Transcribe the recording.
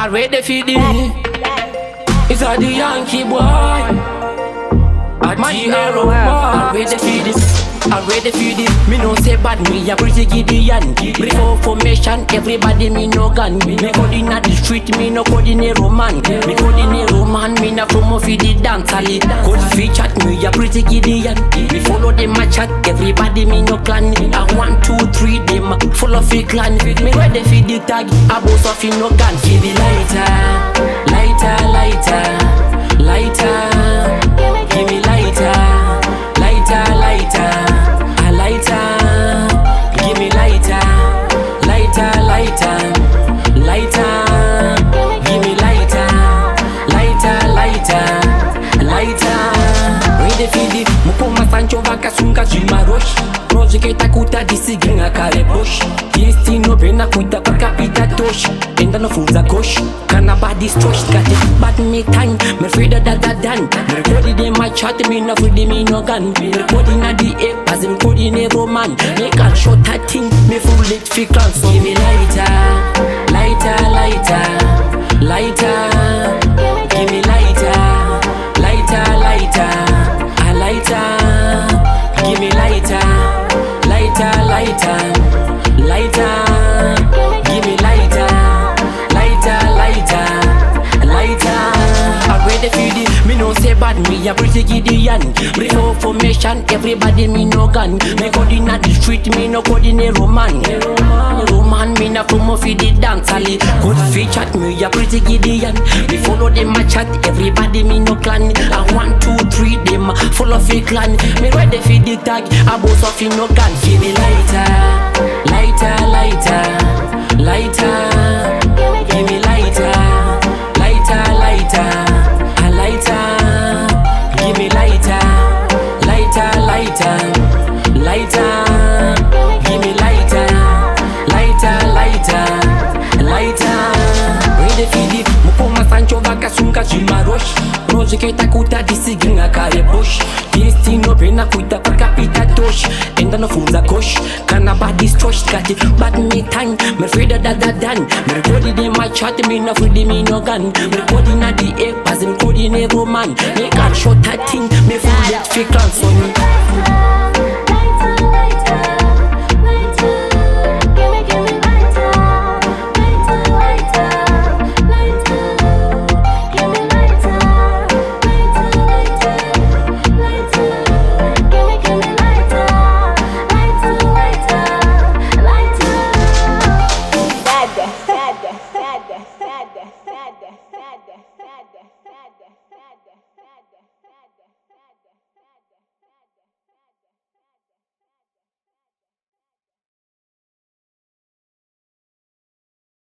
I ready for this. It's a the Yankee boy. At my hero boy. I ready for this. I'm ready for this. Me no say bad, me a pretty Gideon. Before formation, everybody me no gun. Me code in the street, me no code in a roman. Me code in a roman, me na promo for the dance alley. Code feature, me a pretty Gideon. Me follow them a chat, everybody me no clan. I 1, 2, 3 them full of a clan. Me ready for the tag, I boss off in no gun. Give me lighter, lighter, lighter, lighter. Give me lighter, lighter, lighter. Give me lighter, lighter, lighter, lighter. Give me lighter, lighter, lighter, lighter. Ready for the Mukoma Sancho Vakasunga Jimarosh. Project Takuta Disiginga Karebush. Destino Bena Kuta Pakapita Tosh. Enda no Fuza Kosh. Canabadi Stosh. Got it bad me time. Me afraid of that done. Me recorded in my chat. Me no free me no gun. Me recording at the ape. As I'm coding a roman. Me can't shot that thing. Me full it fi clans. So give me lighter, lighter, lighter, lighter. Give me lighter, lighter, lighter, a lighter. Give me lighter, lighter, lighter, lighter. Give me lighter, lighter, lighter, lighter. I'm ready for the. Me no say bad, me a pretty Gideon. Before formation, everybody me no gun. Me code in the street, me no code in a roman. Roman, me na promo for the dance alley. Code feature, me a pretty Gideon. Me follow them a chat, everybody me no clan. I 1, 2, 3 them full of a clan. Me ready for the tag, I boss off in no gun. Give me lighter, lighter, lighter, lighter. Give me lighter, lighter, lighter. Give me lighter, lighter, lighter, lighter. Give me lighter, lighter, lighter, lighter. Ready for the Mukoma Sancho Vakasunga Jimarosh. Project Takuta Disiginga Karebush. Destino Bena Kuta Pakapita Tosh. Enda no Fuza Kosh. Canabadi Stosh. Got it bad me time. Me afraid of that done. Me recorded in my chat. Me no free me no gun. Me recording at the ape. As I'm coding a roman. Me can't shot that thing. Me full it fi clans on me. Dada.